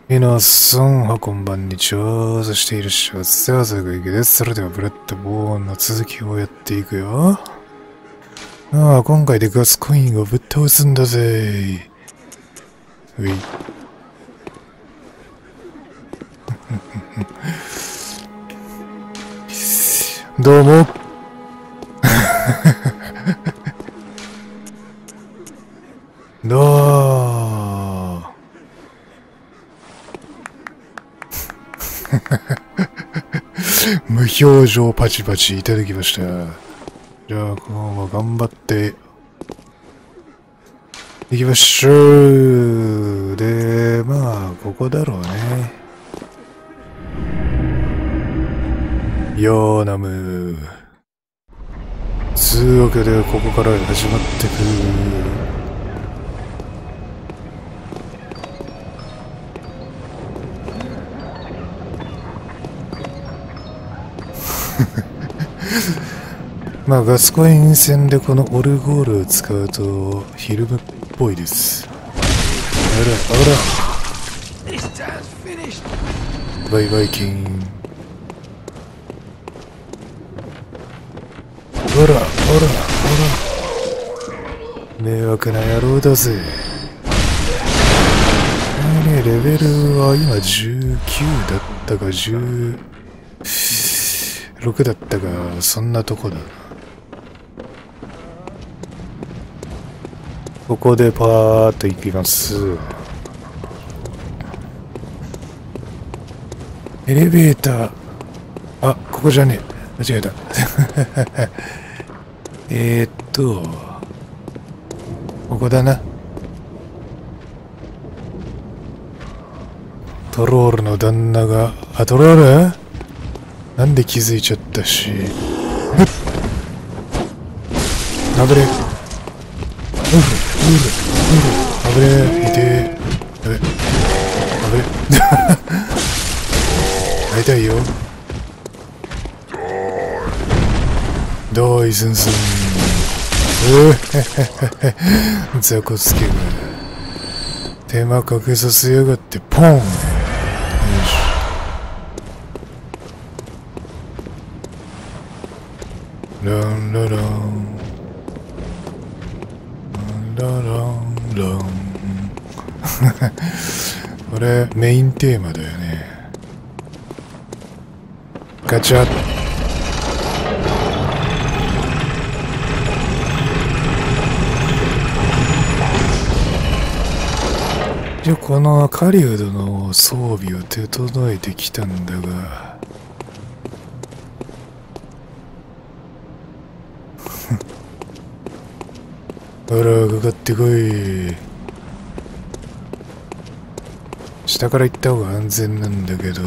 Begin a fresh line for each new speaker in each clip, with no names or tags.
皆さん、こんばんにちは。そしていらっしゃいませ。朝がゆきです。それでは、ブラッドボーンの続きをやっていくよ。今回でガスコインをぶっ倒すんだぜ。うい。どうも。無表情パチパチいただきました。じゃあ、このまま頑張っていきましょう。で、ここだろうね。ヨーナム。つうわけで、ここから始まってく。ガスコイン戦でこのオルゴールを使うとフィルムっぽいです。あらバイバイキン。ほら迷惑な野郎だぜ。レベルは今19だったか16だったか、そんなとこだな。ここでパーッと行きます。エレベーター。あ、ここじゃねえ。間違えた。ここだな。トロールの旦那が、トロール？なんで気づいちゃったし。あぶれ。あぶれ。いてー。あぶれ。会いたいよ。どういすんすん。ザコつけが。手間かけさせやがってポン。よし。ランラランラランランこれメインテーマだよね。ガチャッ。じゃあこの狩人の装備を整えてきたんだがほら、かかってこい。下から行った方が安全なんだけど。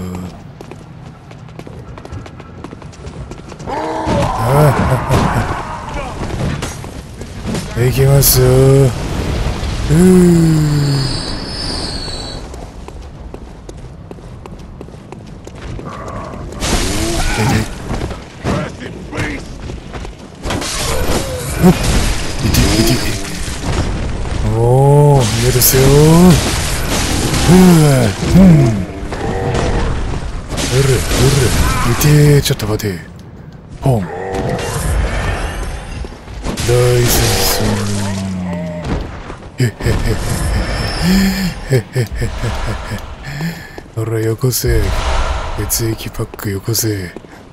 行きますよ。おー、嫌ですよ痛え、ちょっと待て。ポン。大戦争。ほら、よこせ。血液パックよこせ。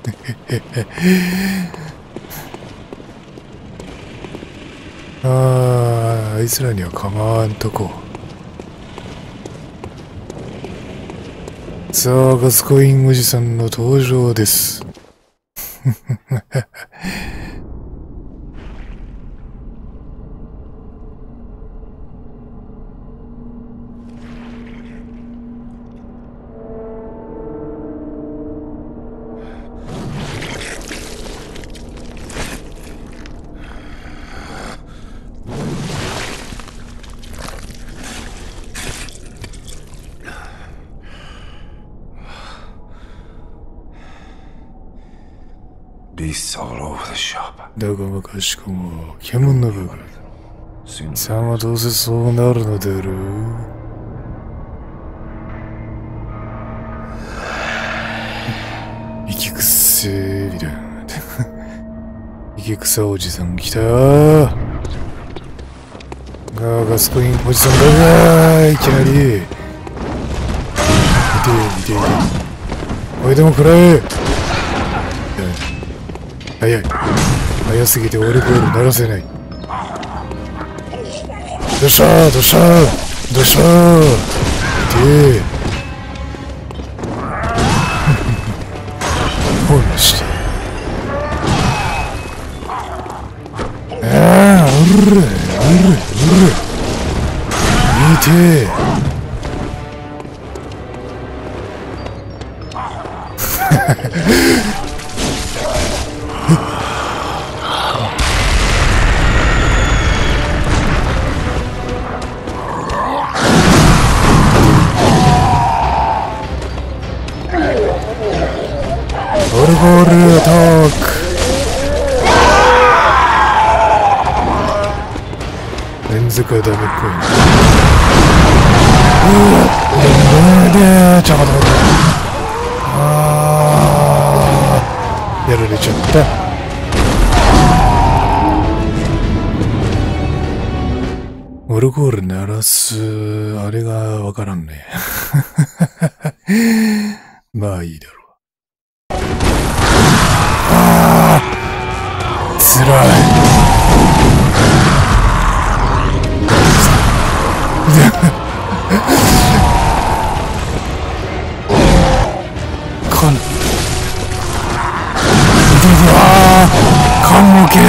あいつらには構わんとこ。さあ、ガスコインおじさんの登場です。だがもかしくも獣の部分。さんはどうせそうなるのだろう。 ビだ。池草おじさん来たよ。ガスコインおじさんだがいきなり。見て。おいでも食らえ。早い。早すぎてオルゴール鳴らせない。どうしたーどうしたー見て。フォローして。うる見てオルゴールアタック。連続はダメっぽい。ちょっと待って。やられちゃった。オルゴール鳴らす、あれがわからんね。まあいいだろう。つらい。カンモケ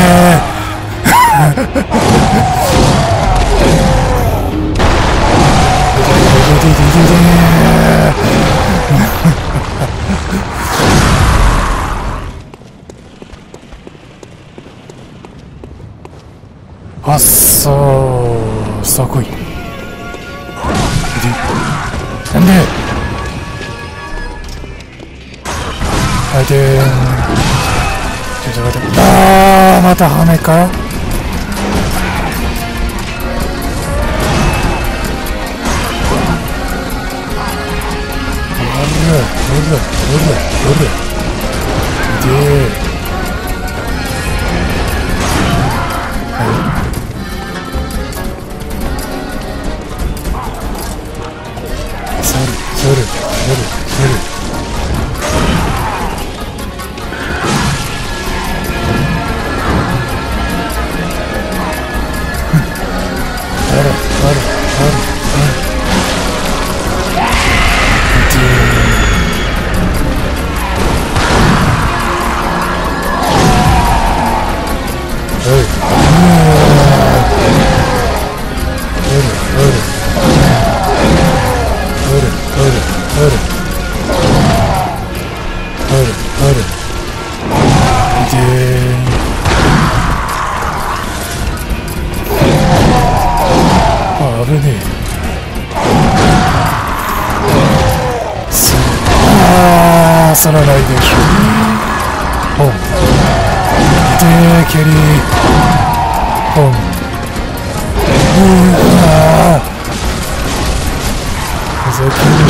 あっそーさあ来い。なんであいてちょっと待って。また羽か。おるそれ危ねえ。そらないでしょ。ポン。で蹴り。ポン。ふざけんじゃね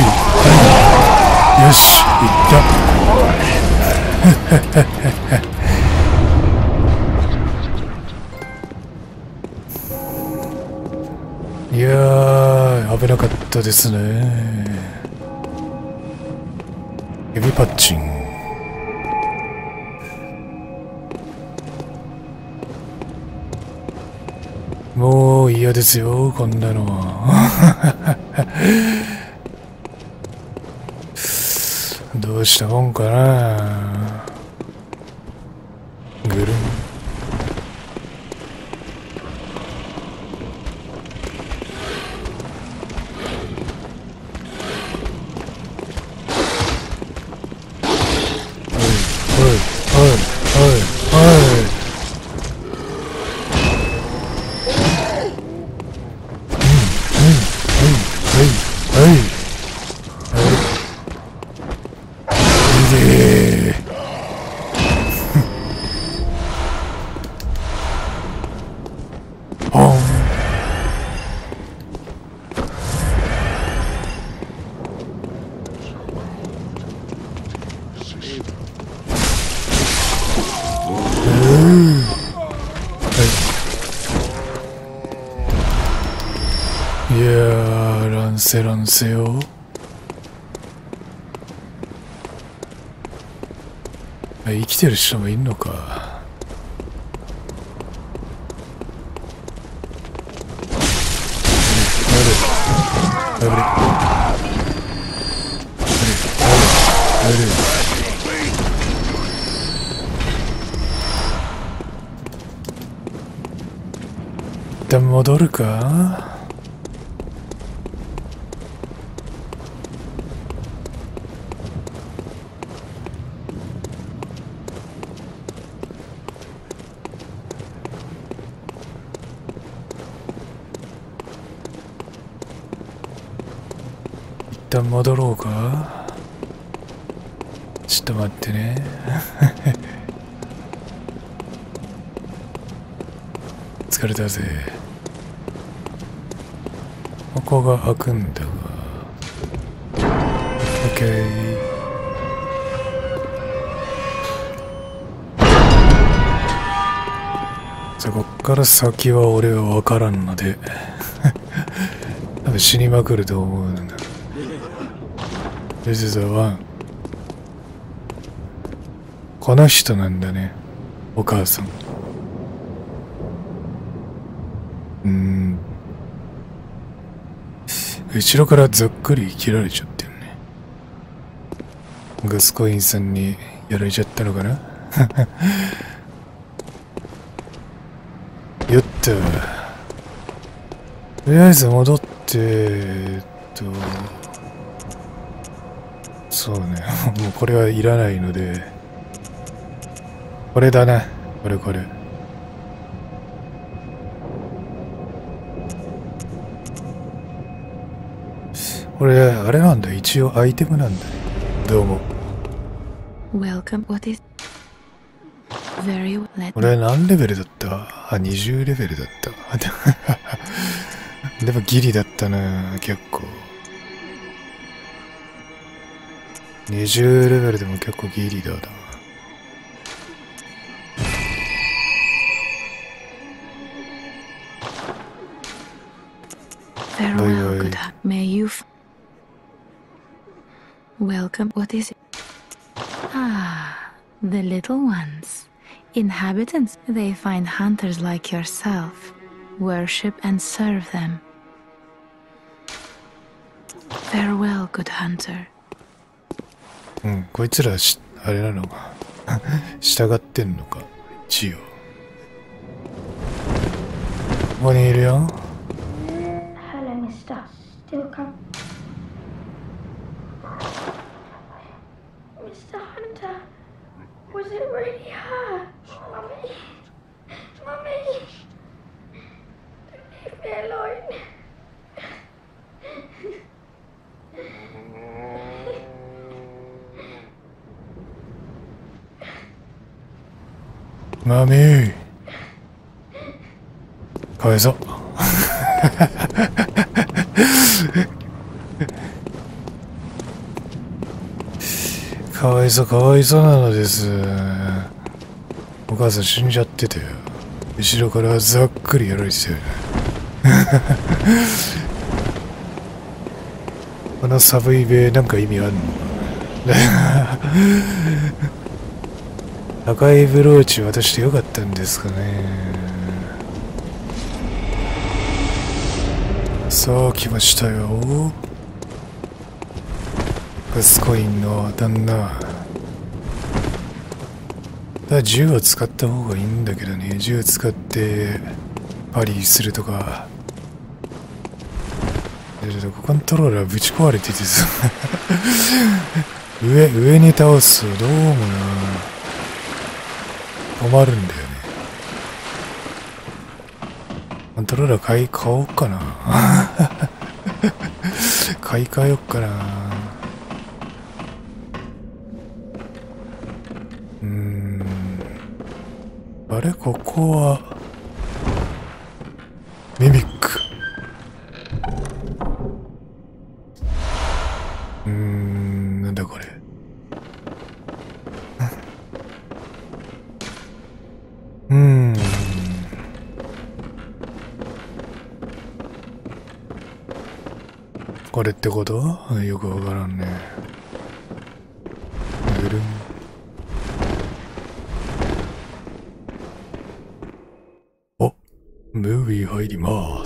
よし、いった。 ったですね。指パッチン。もう嫌ですよ、こんなのは。どうしたもんかな。ぐるん。いやー、乱世乱世よ。生きてる人もいんのか。危ね。一旦戻るか。一旦戻ろうか。ちょっと待ってね。疲れたぜ。ここが開くんだが。オッケー。さあ、こっから先は俺は分からんので。多分死にまくると思うんだ。This is the one。この人なんだね。お母さん。後ろからざっくり切られちゃってるね。ガスコインさんにやられちゃったのかな。よった。とりあえず戻ってそうね。もうこれはいらないので、これだな。これ。これ、あれなんだ。一応アイテムなんだね。どうも。
Welcome. What is very let
俺何レベルだった？あ、20レベルだった。でもギリだったな、結構。20レベルでも結構ギリだな。
farewell. Good. May you. Welcome. What is it? Ah, the little ones. Inhabitants. They find hunters like yourself, worship and serve them. Farewell, good hunter.
こいつらあれなのか。従ってんのか、一応。ここにいるよ。
Hello, mister. Still come. Mr. Hunter, was it really her? Mummy? Mummy? Don't leave me alone.
マミー。かわいそう。かわいそうなのです。お母さん死んじゃってたよ。後ろからざっくりやられてたよね。 この寒いべなんか意味あんの？赤いブローチ渡してよかったんですかね。さあ来ましたよ。ガスコインの旦那。銃を使った方がいいんだけどね。銃使ってパリするとか。ちょっとコントローラーぶち壊れててさ上に倒すとどうもな困るんだよね。コントローラー買おうかな買い替えよっかな。あれここはミミック。なんだこれ。これってこと？よくわからんね。ぐるん。お、ムービー入ります。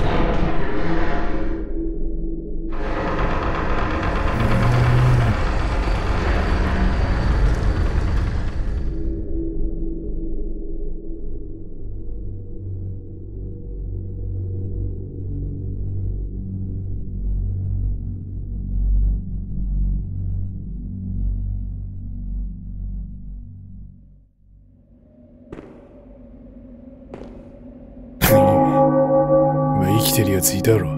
生きてるやついたろ。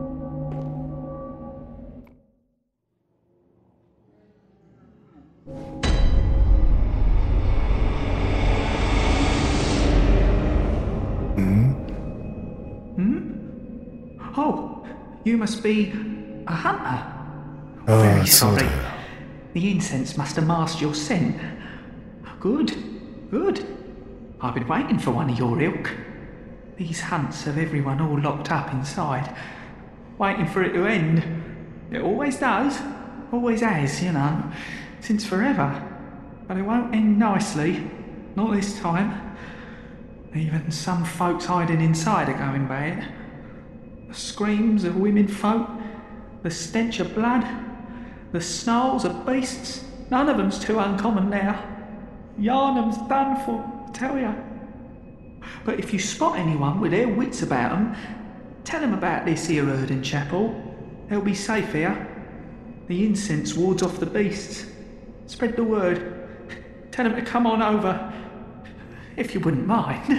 Oh, you must be a hunter. Very sorry. The incense must have masked your scent. Good, good. I've been waiting for one of your ilk. These hunts have everyone all locked up inside, waiting for it to end. It always does, always has, you know, since forever. But it won't end nicely, not this time. Even some folks hiding inside are going bad. The screams of women folk, the stench of blood, the snarls of beasts, none of them's too uncommon now. Yarnum's done for, I tell ya. But if you spot anyone with their wits about them, tell them about this here Erden Chapel. They'll be safe here. The incense wards off the beasts. Spread the word. Tell them to come on over, if you wouldn't mind.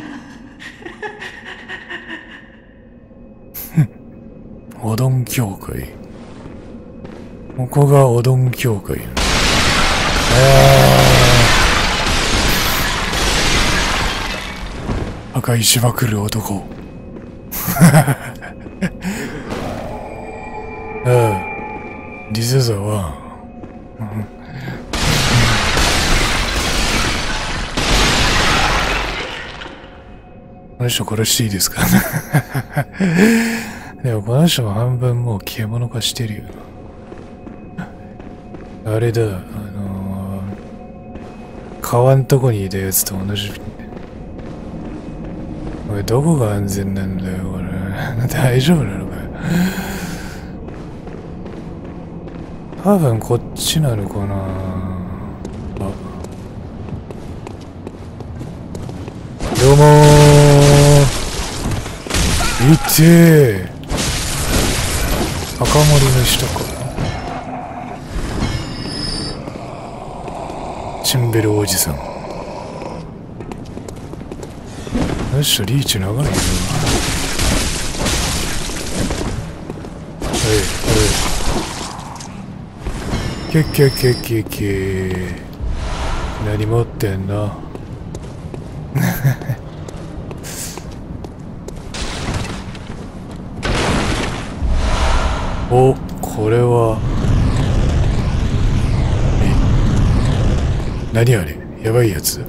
おどん教会。ここがおどん教会。破壊しまくる男。This is a one. この人殺していいですか？でもこの人も半分もう獣化してるよな。あれだ、川んとこにいたやつと同じ。おい、どこが安全なんだよ、これ。大丈夫なのかよ。多分こっちなのかな。あ。どうもー。いてー。赤森の人か。チンベルおじさん。よっしゃ、リーチ長いよ。け何持ってんの？お、これは何あれ？やばいやつ。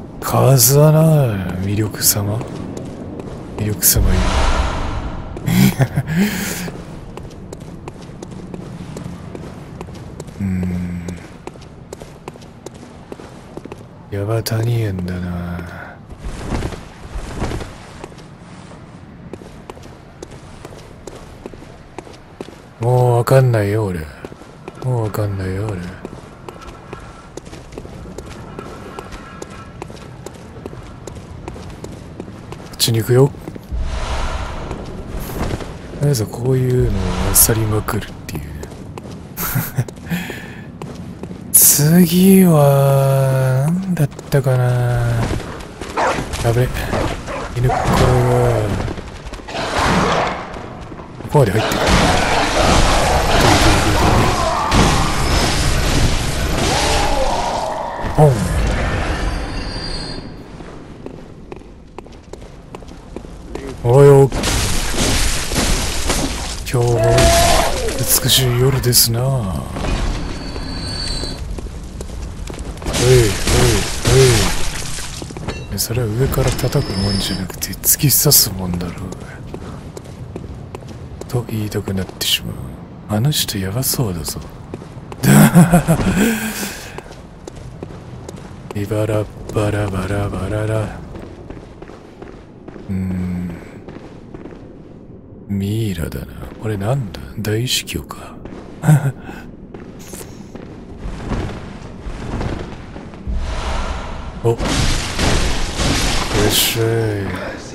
数はな、魅力様いる。 ヤバ谷園だな。もうわかんないよ俺。もうわかんないよ俺。こっちに行くよ。とりあえずこういうのを漁りまくるっていう。次は何だったかな。やべ、犬これはここまで入ってる。ポン。おはよう。今日も美しい夜ですな。おいおい。それは上から叩くもんじゃなくて突き刺すもんだろう。と言いたくなってしまう。あの人やばそうだぞ。イバラバラバラバララ。ミイラだな。これなんだ？大司教か。お、いらっしゃい。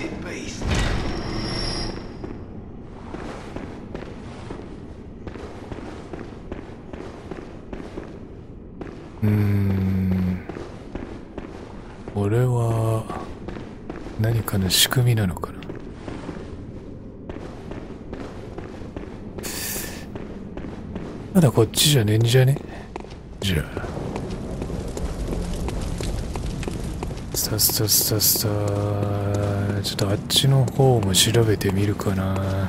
これは何かの仕組みなのかな。まだこっちじゃねえんじゃね？じゃあスタスタスタスタ。ちょっとあっちの方も調べてみるかな。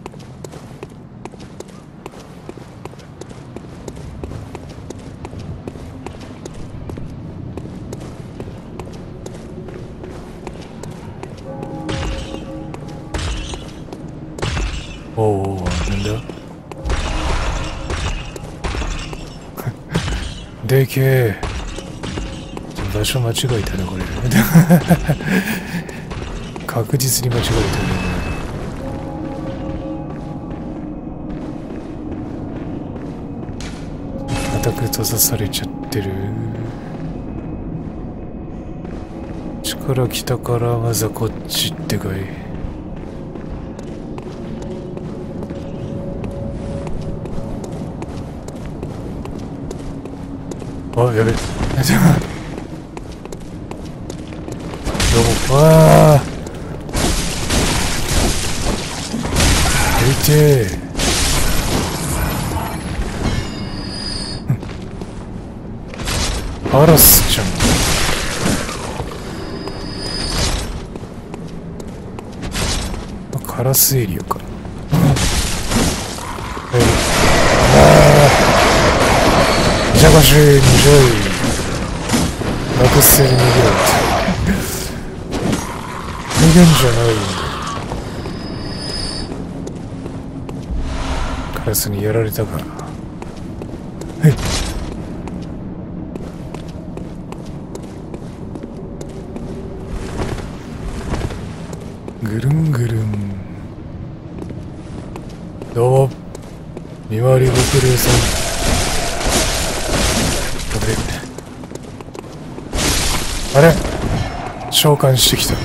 おお、なんだでけえ。場所間違えたなこれ。確実に間違えたね。固く閉ざされちゃってる。力来たからわざこっちってかい。あ、やべ。どうも。ああ。痛え。カラスちゃん。カラスエリアか。じゃがしい、にじゃい。なくせに逃げろって。逃げんじゃない。カラスにやられたか。はい。ぐるんぐるん。どうも。見回りご苦労さん。あれ召喚してきた。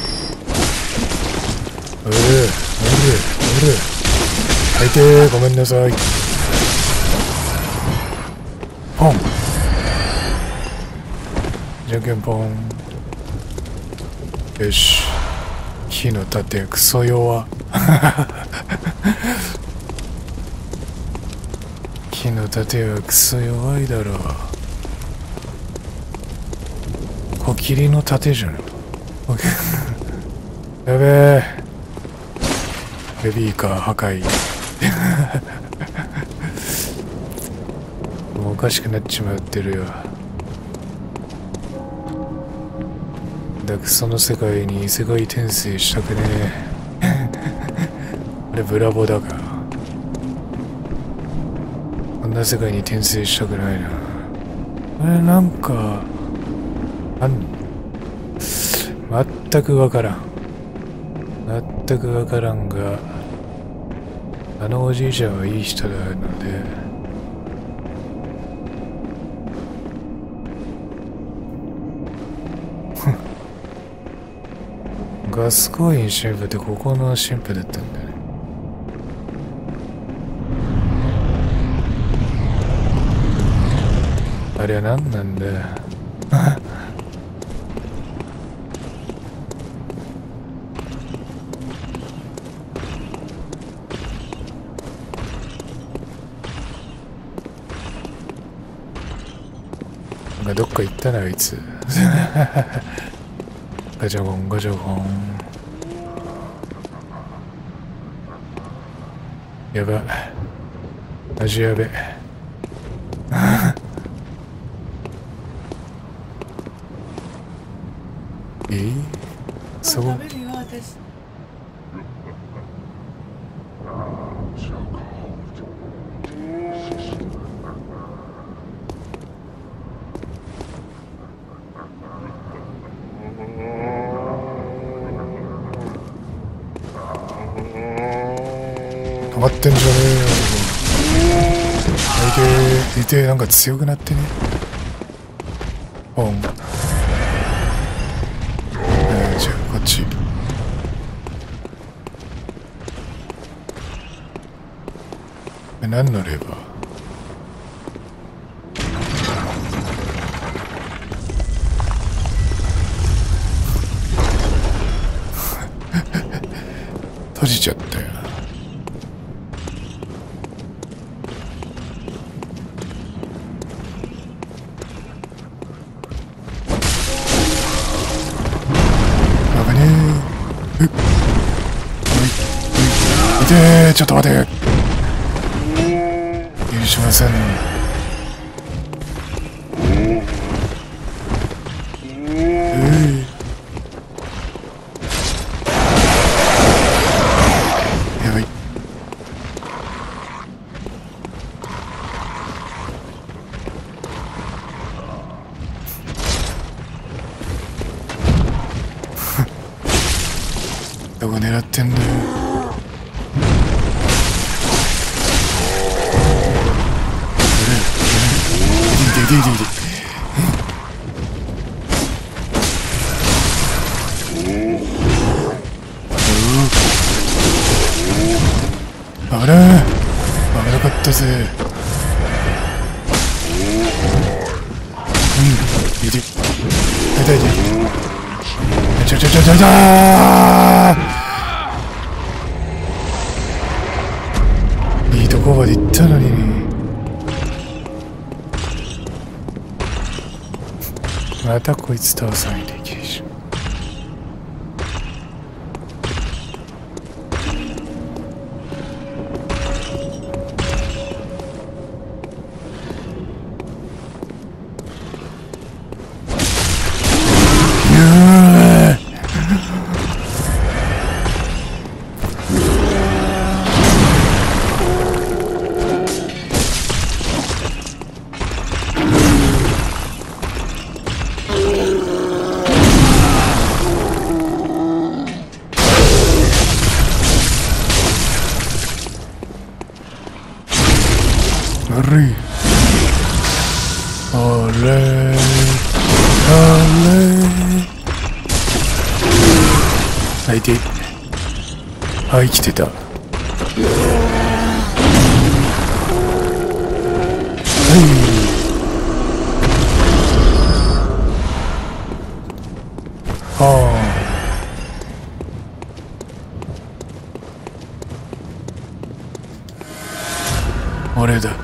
最低ごめんなさい。ポン。じゃんけんポン。よし。火の盾クソ弱。火の盾はクソ弱いだろう。小切の盾じゃん。やべえ。ベビーカー破壊。もうおかしくなっちまってるよ。だクソの世界に異世界転生したくねえ。 あれブラボーだが、こんな世界に転生したくないな。あれなんか全くわからん。全くわからんが、あのおじいちゃんはいい人なので、ガスコイン神父ってここの神父だったんだね。あれは何なんだよ。どっか行ったなあいつ。ガチャゴンガチャゴン。やば。マジやべ。そう。止まってんじゃねえよ。いてなんか強くなってね。ポン。じゃあこっち。何のレバー？閉じちゃったよ。危ねえ。ちょっと待て。許しません。やばい。どこ狙ってんだよ。危なかったぜ。痛い。いいとこまで行ったのにね。またこいつ倒さないといけないし。相手生きてた。俺だ。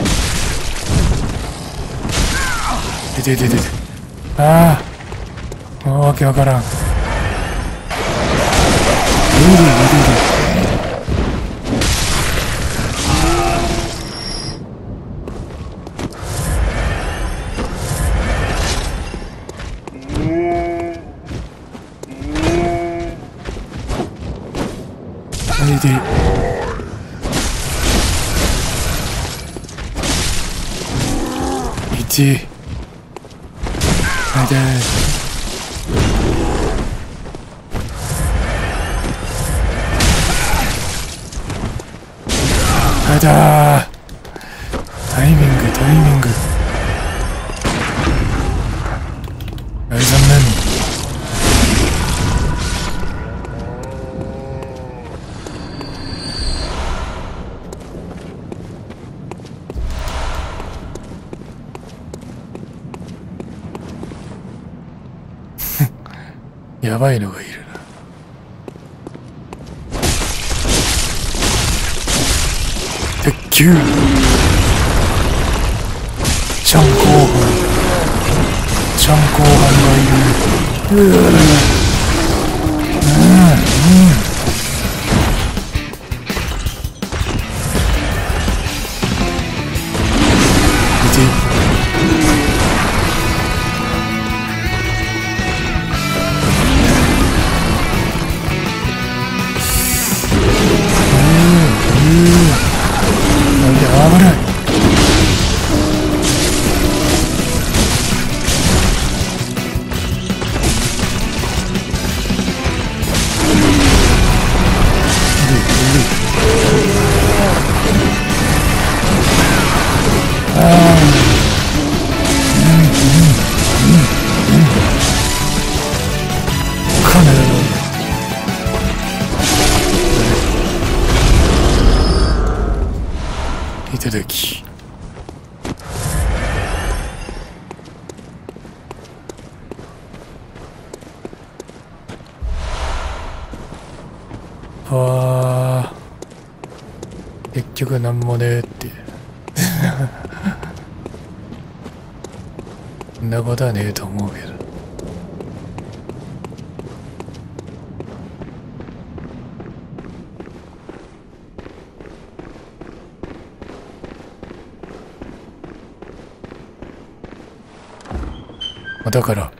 ああ。 わけわからん。タイミング。残念。やばいのがいるな。鉄球ちゃん後半がいる。危ない。いただき。結局なんもねえってそんなことはねえと思うけど。だから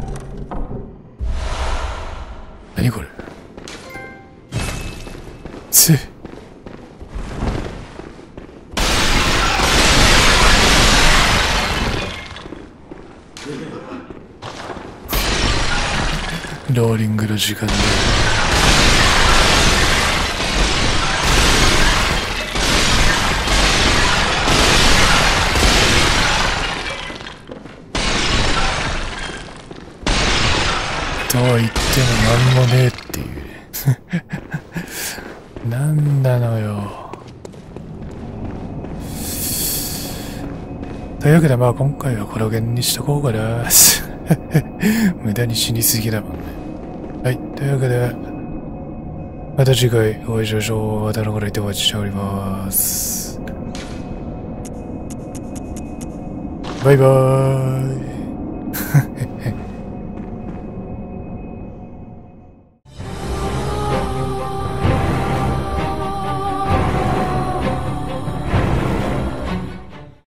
何これ。ローリングの時間だ。とは言ってもなんもねえっていうなんなのよ。というわけでまあ今回はこの辺にしとこうかな無駄に死にすぎだもんね。はい、というわけでまた次回お会いしましょう。またのご来店お待ちしております。バイバーイ